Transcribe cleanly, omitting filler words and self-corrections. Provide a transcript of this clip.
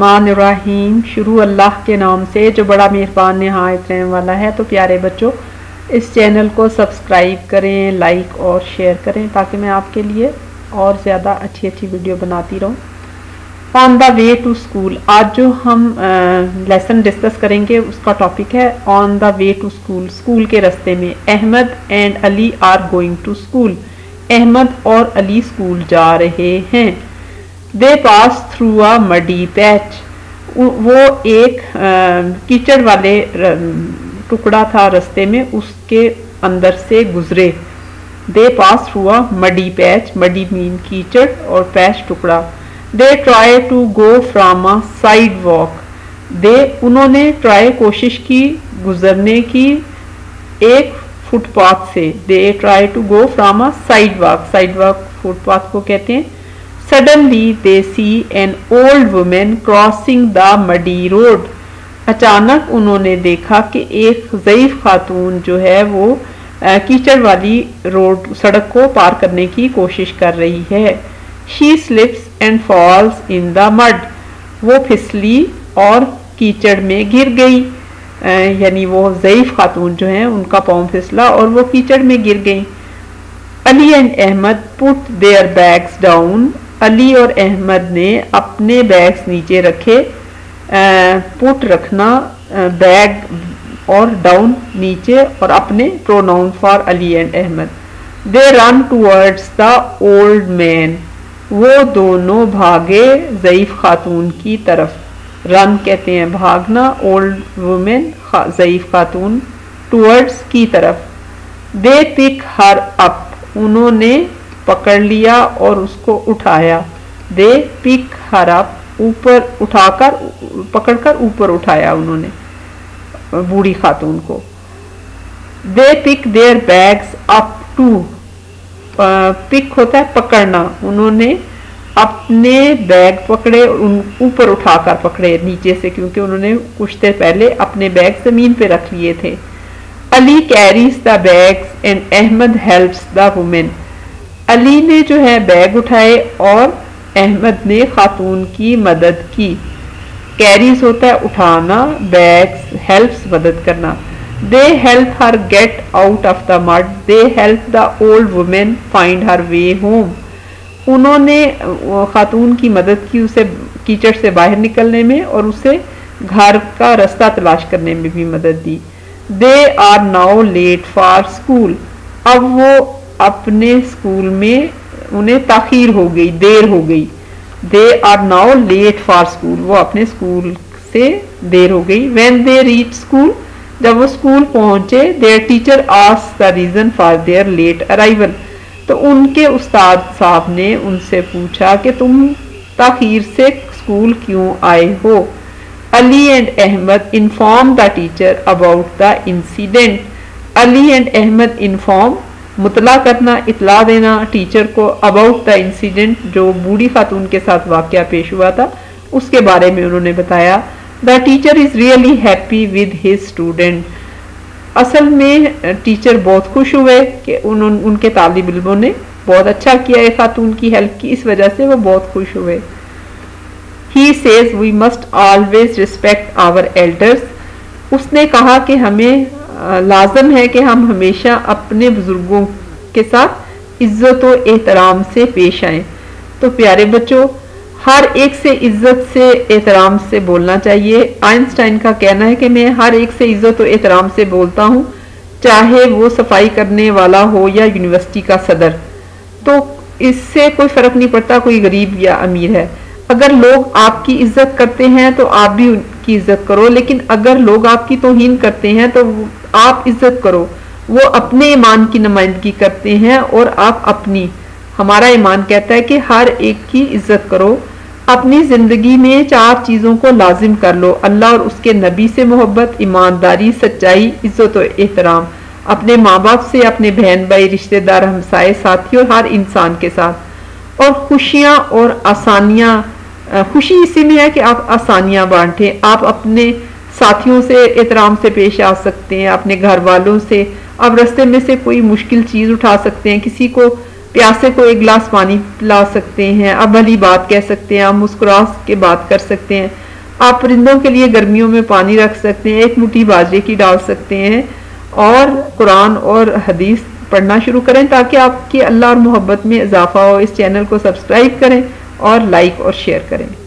बिस्मिल्लाहिर्रहमानिर्रहीम। शुरू अल्लाह के नाम से जो बड़ा मेहरबान नहायत रहने वाला है। तो प्यारे बच्चों, इस चैनल को सब्सक्राइब करें, लाइक और शेयर करें ताकि मैं आपके लिए और ज़्यादा अच्छी अच्छी वीडियो बनाती रहूं। On the way to school, आज जो हम लेसन डिस्कस करेंगे उसका टॉपिक है on the way to school. School के रास्ते में। Ahmed and Ali are going to school. Ahmed और अली स्कूल जा रहे हैं। They pass through a muddy patch, वो एक कीचड़ वाले टुकड़ा था रास्ते में, उसके अंदर से गुजरे। They pass through a muddy patch, muddy mean कीचड़ और पैच टुकड़ा। They try to go from a sidewalk, they उन्होंने ट्राई कोशिश की गुजरने की एक फुटपाथ से। They try to go from a sidewalk, sidewalk footpath को कहते हैं। Suddenly they see an old woman crossing the muddy road. अचानक उन्होंने देखा कि एक ज़ईफ खातून जो है वो कीचड़ वाली रोड सड़क को पार करने की कोशिश कर रही है। She slips and falls in the mud. वो फिसली और कीचड़ में गिर गई, यानी वो ज़ईफ खातून जो है उनका पाँव फिसला और वो कीचड़ में गिर गई। Ali and Ahmad put their bags down, Ali और अहमद ने अपने बैग्स नीचे रखे। पुट रखना, बैग और डाउन नीचे, और अपने pronoun for Ali and Ahmad. They run towards the old man, वो दोनों भागे ज़ईफ खातून की तरफ। रन कहते हैं भागना, ओल्ड वुमेन ज़ईफ खातून, टूवर्ड्स की तरफ। दे पिक हर अप, उन्होंने पकड़ लिया और उसको उठाया। दे पिक हर अप, ऊपर उठाकर पकड़कर ऊपर उठाया उन्होंने बूढ़ी खातून को। They pick their bags up too, pick होता है पकड़ना, उन्होंने अपने बैग पकड़े, ऊपर उठाकर पकड़े नीचे से, क्योंकि उन्होंने कुछ देर पहले अपने बैग जमीन पे रख लिए थे। Ali carries the bags and Ahmad helps the women, Ali ने जो है बैग उठाए और अहमद ने खातून की मदद की। कैरीज होता है उठाना, बैग्स हेल्प्स मदद करना। They help her get out of the mud, they help the old women find her way home, उन्होंने खातून की मदद की उसे कीचड़ से बाहर निकलने में और उसे घर का रास्ता तलाश करने में भी मदद दी। They are now late for school, अब वो अपने स्कूल में उन्हें ताखीर हो गई, देर हो गई। They are now late for school, वो अपने स्कूल से देर हो गई। व्हेन दे रीच स्कूल, जब वो स्कूल पहुंचे, their teacher asked the reason for their late arrival, तो उनके उस्ताद साहब ने उनसे पूछा कि तुम ताखीर से स्कूल क्यों आए हो। Ali and Ahmad inform the teacher about the incident, Ali and Ahmad inform मुतला करना, इतला देना टीचर को, अबाउट द इंसिडेंट जो बूढ़ी खातून के साथ वाकया पेश हुआ था उसके बारे में उन्होंने बताया। The teacher is really happy with his student, असल में टीचर बहुत खुश हुए कि उनके तालिब इल्मों ने बहुत अच्छा किया है, खातून की हेल्प की, इस वजह से वो बहुत खुश हुए। He says we must always respect our elders, उसने कहा कि हमें लाजम है कि हम हमेशा अपने बुजुर्गों के साथ इज्जत और एहतराम से पेश आएं। तो प्यारे बच्चों, हर एक से इज्जत से एहतराम से बोलना चाहिए। आइंस्टाइन का कहना है कि मैं हर एक से इज्जत और एहतराम से बोलता हूँ, चाहे वो सफाई करने वाला हो या यूनिवर्सिटी का सदर। तो इससे कोई फर्क नहीं पड़ता कोई गरीब या अमीर है। अगर लोग आपकी इज्जत करते हैं तो आप भी उनकी इज्जत करो, लेकिन अगर लोग आपकी तौहीन करते हैं तो आप इज्जत करो। वो अपने ईमान की नुमाइंदगी करते हैं और आप अपनी। हमारा ईमान कहता है कि हर एक की इज्जत करो। अपनी जिंदगी में 4 चीजों को लाजिम कर लो, अल्लाह और उसके नबी से मोहब्बत, ईमानदारी, सच्चाई, इज्जत और एहतराम, अपने माँ बाप से, अपने बहन भाई, रिश्तेदार, हमसाए, साथी और हर इंसान के साथ। और खुशियाँ और आसानियाँ, खुशी इसी में है कि आप आसानियाँ बांटें। आप अपने साथियों से एहतराम से पेश आ सकते हैं, अपने घर वालों से आप रास्ते में से कोई मुश्किल चीज़ उठा सकते हैं, किसी को प्यासे को एक गिलास पानी पिला सकते हैं, आप भली बात कह सकते हैं, आप मुस्कुरा के बात कर सकते हैं। آپ پرندوں کے لیے گرمیوں میں پانی رکھ سکتے ہیں، 1 مٹھی باجرے کی ڈال سکتے ہیں، اور قرآن اور حدیث پڑھنا شروع کریں تاکہ آپ کی اللہ اور محبت میں اضافہ ہو۔ اس چینل کو سبسکرائب کریں اور لائک اور شیئر کریں۔